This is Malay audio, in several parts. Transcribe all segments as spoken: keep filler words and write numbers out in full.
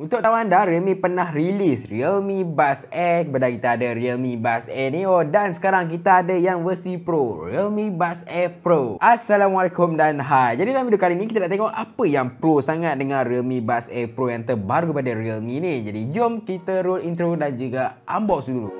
Untuk tahu anda, Realme pernah rilis Realme Buds Air. Kepada kita ada Realme Buds Air Neo dan sekarang kita ada yang versi Pro, Realme Buds Air Pro. Assalamualaikum dan hai. Jadi dalam video kali ni kita nak tengok apa yang pro sangat dengan Realme Buds Air Pro yang terbaru kepada Realme ni. Jadi jom kita roll intro dan juga unbox dulu.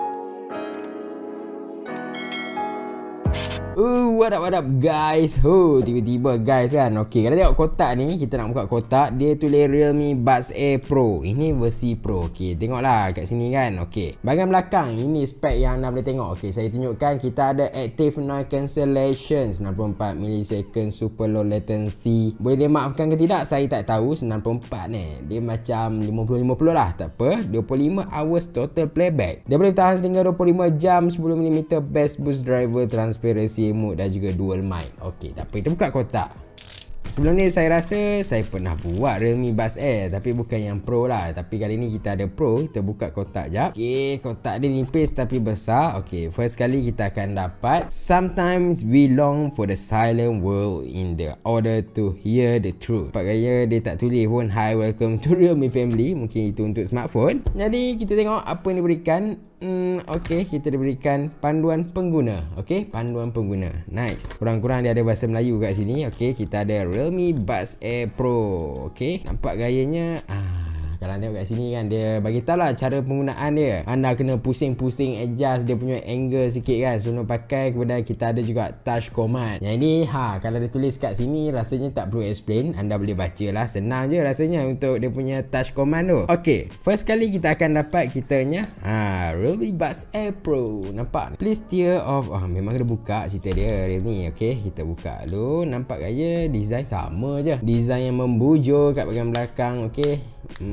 Uh, what up, what up guys. Huh, tiba-tiba guys kan. Okey, kalau tengok kotak ni, kita nak buka kotak, dia tulis Realme Buds Air Pro. Ini versi Pro. Okey, tengoklah kat sini kan. Okey, bahagian belakang ini spek yang anda boleh tengok. Okey, saya tunjukkan kita ada Active Noise Cancellation sembilan puluh empat millisecond super low latency. Boleh dimaafkan ke tidak saya tak tahu. Sembilan puluh empat ni dia macam lima puluh lima puluh lah, tak apa. Dua puluh lima hours total playback. Dia boleh tahan sehingga dua puluh lima jam. Sepuluh milimeter bass boost driver, transparency mode dan juga dual mic. Okey, tak apa, kita buka kotak. Sebelum ni saya rasa saya pernah buat Realme Buds Air, tapi bukan yang Pro lah. Tapi kali ni kita ada Pro. Kita buka kotak jap. Okey, kotak dia nipis tapi besar. Okey, first kali kita akan dapat Sometimes we long for the silent world in the order to hear the truth. Nampak gaya dia tak tulis pun Hi, welcome to Realme family. Mungkin itu untuk smartphone. Jadi kita tengok apa yang diberikan. Hmm, Okey, kita diberikan panduan pengguna. Okey, panduan pengguna. Nice. Kurang-kurang dia ada bahasa Melayu kat sini. Okey, kita ada Realme Buds Air Pro. Okey, nampak gayanya. Ah, kalau tengok kat sini kan, dia bagi tahu lah cara penggunaan dia. Anda kena pusing-pusing adjust dia punya angle sikit kan sebelum pakai. Kemudian kita ada juga touch command. Yang ini, ha, kalau dia tulis kat sini rasanya tak perlu explain. Anda boleh baca lah. Senang je rasanya untuk dia punya touch command tu. Okey, first kali kita akan dapat kitanya ha, Realme Buds Air Pro. Nampak? Please steer off. Oh, memang kena buka cerita dia Realme. Okey, kita buka dulu. Nampak gaya design sama je. Design yang membujur kat bahagian belakang. Okey.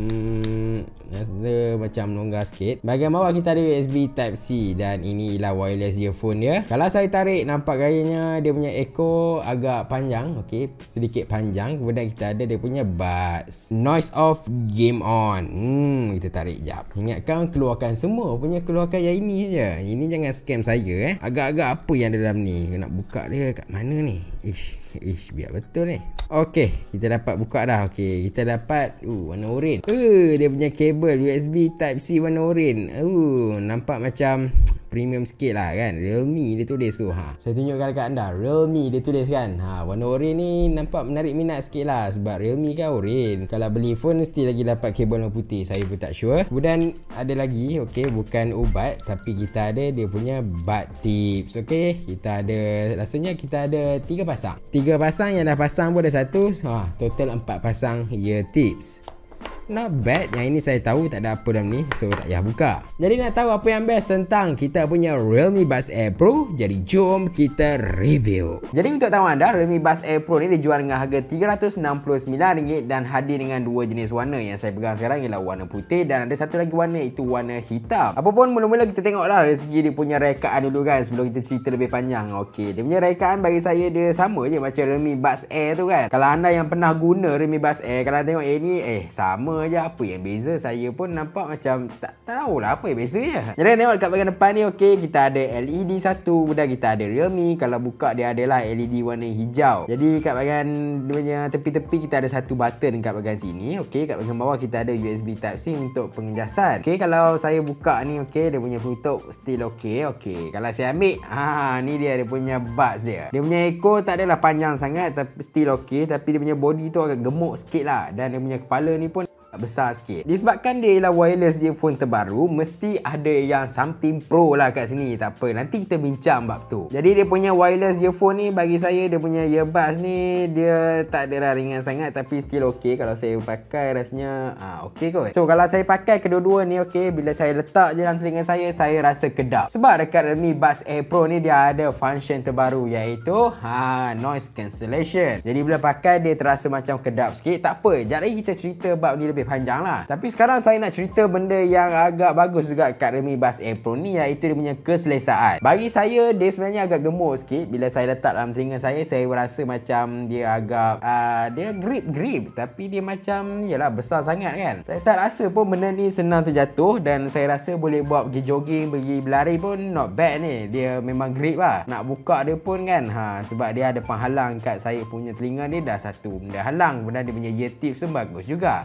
Hmm, dia macam longgar sikit. Bahagian bawah kita ada U S B Type C dan ini ialah wireless earphone dia. Kalau saya tarik, nampak gayanya dia punya echo agak panjang. Okey, sedikit panjang. Kemudian kita ada dia punya buds. Noise off, game on. Hmm, kita tarik jap. Ingatkan keluarkan semua punya keluarkan yang ini je. Ini jangan scam saya eh. Agak-agak apa yang ada dalam ni? Nak buka dia kat mana ni? Ish, ish biar betul ni. Okey, kita dapat buka dah. Okey, kita dapat uh warna oranye. Uh, dia punya kabel U S B Type C warna oranye. Uh, nampak macam premium sikit lah kan. Realme dia tulis tu. Ha, saya tunjukkan dekat anda. Realme dia tulis kan. Ha, warna oranye ni nampak menarik minat sikit lah sebab Realme kan oranye. Kalau beli phone mesti lagi dapat kabel warna putih. Saya pun tak sure. Kemudian ada lagi. Okey, bukan ubat tapi kita ada dia punya bud tips. Okey, kita ada, rasanya kita ada tiga pasang. Tiga pasang, yang dah pasang pun ada satu. Ha, total empat pasang ear tips. Not bad. Yang ini saya tahu tak ada apa dalam ni, so tak payah buka. Jadi nak tahu apa yang best tentang kita punya Realme Buds Air Pro, jadi jom kita review. Jadi untuk tahu anda, Realme Buds Air Pro ni dijual dengan harga tiga ratus enam puluh sembilan ringgit dan hadir dengan dua jenis warna. Yang saya pegang sekarang ialah warna putih dan ada satu lagi warna, itu warna hitam. Apapun, mula-mula kita tengoklah dari segi dia punya rekaan dulu kan sebelum kita cerita lebih panjang. Okey, dia punya rekaan bagi saya dia sama je macam Realme Buds Air tu kan. Kalau anda yang pernah guna Realme Buds Air, kalau tengok eh ni eh sama je. Apa yang beza, saya pun nampak macam tak tahulah apa yang beza je. Jadi tengok dekat bahagian depan ni. Okey, kita ada L E D satu, kemudian kita ada Realme. Kalau buka dia adalah L E D warna hijau. Jadi kat bahagian dia punya tepi-tepi kita ada satu button kat bahagian sini. Okey, kat bahagian bawah kita ada U S B Type C untuk pengejasan. Okey, kalau saya buka ni, okey, dia punya penutup still okey. Okey, kalau saya ambil, ha, ni dia dia punya buds dia. Dia punya echo tak adalah panjang sangat tapi still okey, tapi dia punya body tu agak gemuk sikit lah dan dia punya kepala ni pun besar sikit. Disebabkan dia ialah wireless earphone terbaru, mesti ada yang something pro lah kat sini. Tak apa, nanti kita bincang bab tu. Jadi dia punya wireless earphone ni bagi saya, dia punya earbuds ni dia tak adalah ringan sangat tapi still okey. Kalau saya pakai rasanya ah, okey kot. So kalau saya pakai kedua-dua ni okey, bila saya letak je dalam telinga saya, saya rasa kedap. Sebab dekat Realme Buds Air Pro ni dia ada function terbaru iaitu ha, noise cancellation. Jadi bila pakai dia terasa macam kedap sikit. Tak apa, jap lagi kita cerita bab ni lebih panjang lah. Tapi sekarang saya nak cerita benda yang agak bagus juga kat Realme Buds Air Pro ni, iaitu dia punya keselesaan. Bagi saya dia sebenarnya agak gemuk sikit. Bila saya letak dalam telinga saya, saya rasa macam dia agak uh, dia grip-grip tapi dia macam yalah besar sangat kan. Saya tak rasa pun benda ni senang terjatuh dan saya rasa boleh buat pergi jogging, pergi berlari pun not bad ni. Dia memang grip lah. Nak buka dia pun kan ha, sebab dia ada penghalang kat saya punya telinga ni, dah satu benda halang. Kemudian dia punya ear tips pun bagus juga. Untuk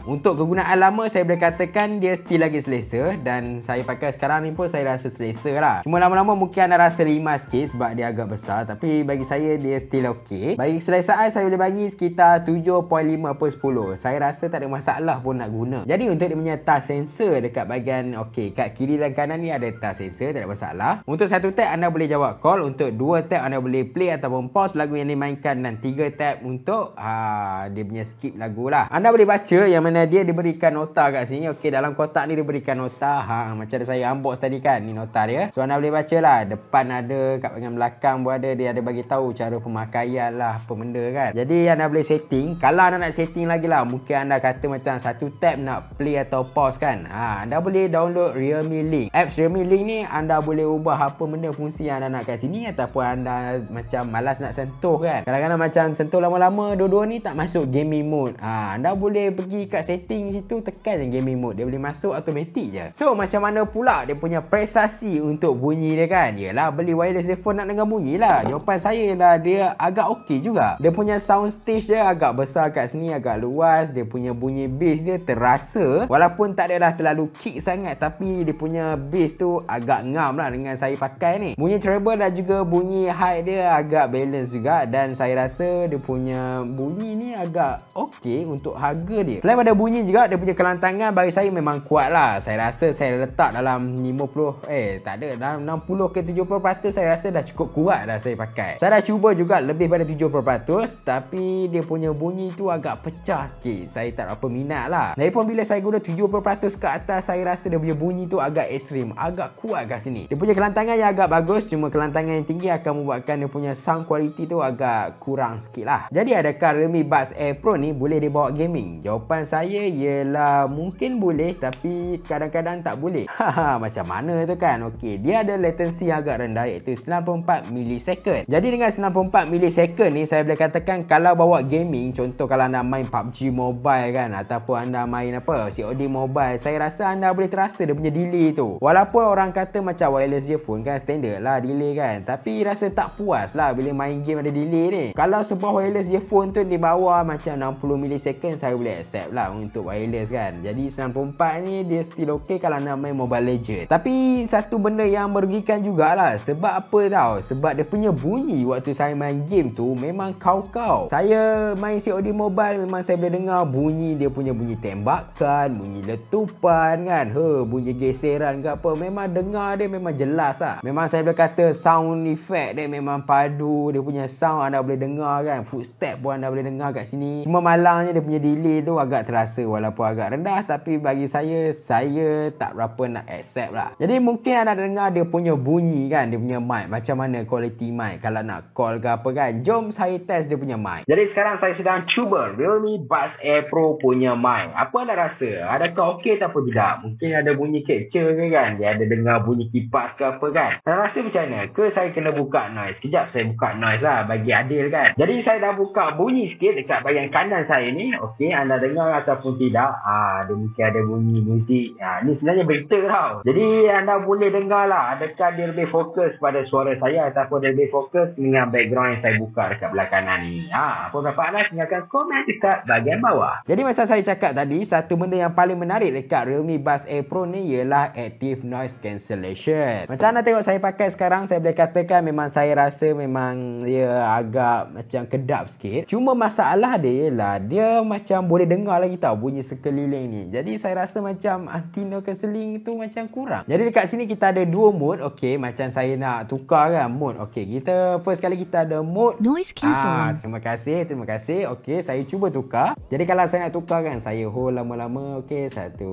kegunaan lama saya boleh katakan dia still lagi selesa, dan saya pakai sekarang ni pun saya rasa selesa lah. Cuma lama-lama mungkin anda rasa limas sikit sebab dia agak besar, tapi bagi saya dia still ok. Bagi keselesaan saya boleh bagi sekitar tujuh perpuluhan lima per sepuluh. Saya rasa tak ada masalah pun nak guna. Jadi untuk dia punya touch sensor dekat bahagian ok, kat kiri dan kanan ni ada touch sensor, tak ada masalah. Untuk satu tab anda boleh jawab call, untuk dua tab anda boleh play ataupun pause lagu yang dimainkan, dan tiga tab untuk ha, dia punya skip lagu lah. Anda boleh baca yang mana dia diberikan nota kat sini. Ok, dalam kotak ni diberikan nota, ha, macam saya unbox tadi kan, ni nota dia. So anda boleh baca lah, depan ada, kat bahagian belakang pun ada, dia ada bagi tahu cara pemakaian lah, apa benda kan. Jadi anda boleh setting. Kalau anda nak setting lagi lah, mungkin anda kata macam satu tab nak play atau pause kan, ha, anda boleh download Realme Link. Apps Realme Link ni anda boleh ubah apa benda fungsi yang anda nak kat sini, ataupun anda macam malas nak sentuh kan, kadang-kadang macam sentuh lama-lama dua-dua ni tak masuk gaming mode, ha, anda boleh pergi kat setting situ, tekan je gaming mode, dia boleh masuk automatik je. So macam mana pula dia punya prestasi untuk bunyi dia kan? Yalah, beli wireless earphone nak dengar bunyi lah. Jawapan saya lah, dia agak okey juga. Dia punya sound stage dia agak besar kat sini, agak luas. Dia punya bunyi bass dia terasa, walaupun tak adalah terlalu kick sangat, tapi dia punya bass tu agak ngam lah dengan saya pakai ni. Bunyi treble dan juga bunyi high dia agak balance juga, dan saya rasa dia punya bunyi ni agak okey untuk harga dia. Selain pada bunyi juga, dia punya kelantangan bagi saya memang kuat lah. Saya rasa saya letak dalam lima puluh, eh tak ada, dalam enam puluh ke tujuh puluh peratus saya rasa dah cukup kuat dah saya pakai. Saya dah cuba juga lebih pada tujuh puluh peratus, tapi dia punya bunyi tu agak pecah sikit. Saya tak apa minat lah. Lagipun bila saya guna tujuh puluh peratus ke atas, saya rasa dia punya bunyi tu agak ekstrim, agak kuat kat sini. Dia punya kelantangan yang agak bagus, cuma kelantangan yang tinggi akan membuatkan dia punya sound quality tu agak kurang sikit lah. Jadi adakah Realme Buds Air Pro ni boleh dibawa gaming? Jawapan saya ialah mungkin boleh, tapi kadang-kadang tak boleh. Haha, macam mana tu kan? Okey, dia ada latency yang agak rendah, iaitu sembilan puluh empat milisecond. Jadi dengan sembilan puluh empat milisecond ni, saya boleh katakan kalau bawa gaming, contoh kalau anda main P U B G Mobile kan, ataupun anda main apa, C O D Mobile, saya rasa anda boleh terasa dia punya delay tu. Walaupun orang kata macam wireless earphone kan, standard lah delay kan, tapi rasa tak puas lah bila main game ada delay ni. Kalau sebuah wireless earphone tu di bawah macam enam puluh milisecond, saya boleh accept lah untuk wireless kan. Jadi sembilan puluh empat ni dia still ok kalau nak main Mobile Legends. Tapi satu benda yang merugikan jugalah. Sebab apa tau? Sebab dia punya bunyi waktu saya main game tu memang kau-kau. Saya main C O D Mobile memang saya boleh dengar bunyi dia punya bunyi tembakan, bunyi letupan kan, he, bunyi geseran ke apa, memang dengar dia memang jelas lah. Memang saya boleh kata sound effect dia memang padu, dia punya sound anda boleh dengar kan, footstep pun anda boleh dengar kat sini. Cuma malangnya dia punya delay tu agak terasa, walaupun agak rendah, tapi bagi saya, saya tak berapa nak accept lah. Jadi mungkin anda dengar dia punya bunyi kan, dia punya mic, macam mana quality mic kalau nak call ke apa kan. Jom saya test dia punya mic. Jadi sekarang saya sedang cuba Realme Buds Air Pro punya mic. Apa anda rasa? Adakah okey atau tidak? Mungkin ada bunyi capture ke kan, dia ada dengar bunyi kipas ke apa kan. Anda rasa macam mana? Ke saya kena buka noise? Sekejap saya buka noise lah bagi adil kan. Jadi saya dah buka bunyi sikit dekat bahagian kanan saya ni. Okey, anda dengar ataupun tidak? Ah, dia mungkin ada bunyi muzik. Ah, ni sebenarnya berita tau. Jadi anda boleh dengar lah, adakah dia lebih fokus pada suara saya ataupun dia lebih fokus dengan background yang saya buka dekat belah kanan ni. Ah, apa pendapat anda? Tinggalkan komen dekat bahagian bawah. Jadi macam saya cakap tadi, satu benda yang paling menarik dekat Realme Buds Air Pro ni ialah Active Noise Cancellation. Macam anda tengok saya pakai sekarang, saya boleh katakan memang saya rasa memang dia agak macam kedap sikit. Cuma masalah dia ialah dia macam boleh dengar lagi tau bunyi sekeliling ni. Jadi saya rasa macam anti-noise cancelling tu macam kurang. Jadi dekat sini kita ada dua mode. Okey, macam saya nak tukar kan mode. Okey, kita first kali kita ada mode noise cancelling. Ah, terima kasih, terima kasih. Okey, saya cuba tukar. Jadi kalau saya nak tukar kan, saya hold lama-lama. Okey, satu,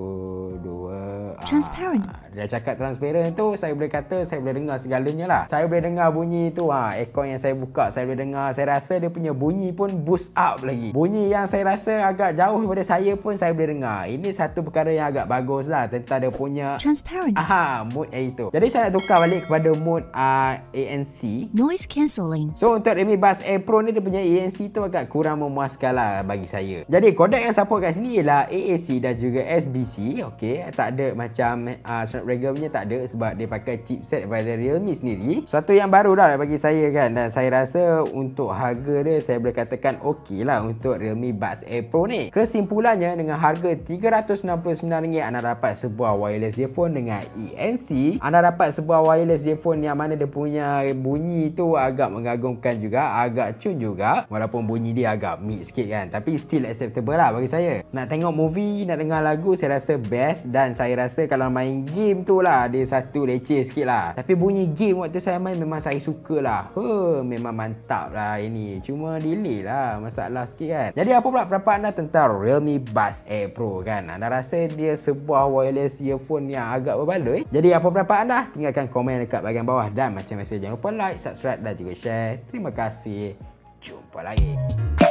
dua. Transparent. Ah, dia cakap transparent tu, saya boleh kata saya boleh dengar segalanya lah. Saya boleh dengar bunyi tu. Ha, aircon yang saya buka, saya boleh dengar. Saya rasa dia punya bunyi pun boost up lagi. Bunyi yang saya rasa agak jauh daripada saya pun saya boleh dengar. Ini satu perkara yang agak bagus lah tentang dia punya transparent. Aha, mode yang itu. Jadi saya nak tukar balik kepada mode uh, A N C, noise cancelling. So untuk Realme Buds Air Pro ni, dia punya A N C tu agak kurang memuaskan lah bagi saya. Jadi kodek yang support kat sini ialah A A C dan juga S B C. Okey, tak ada macam uh, Snapdragon punya, tak ada, sebab dia pakai chipset daripada Realme sendiri. Suatu yang baru dah bagi saya kan, dan saya rasa untuk harga dia saya boleh katakan okey lah untuk Realme Buds Air Pro ni. Kesimpulannya, dengan harga tiga ratus enam puluh sembilan ringgit anda dapat sebuah wireless earphone dengan E N C. Anda dapat sebuah wireless earphone yang mana dia punya bunyi tu agak mengagumkan juga, agak cun juga, walaupun bunyi dia agak mid sikit kan, tapi still acceptable lah bagi saya. Nak tengok movie, nak dengar lagu, saya rasa best. Dan saya rasa kalau main game tu lah, dia satu leceh sikit lah, tapi bunyi game waktu saya main memang saya suka lah. Huh, memang mantap lah ini. Cuma delay lah, masalah sikit kan. Jadi apa pula pendapat anda tentang Realme Buds Air Pro kan? Anda rasa dia sebuah wireless earphone yang agak berbaloi? Jadi apa pendapat anda? Tinggalkan komen dekat bahagian bawah. Dan macam biasa jangan lupa like, subscribe dan juga share. Terima kasih. Jumpa lagi.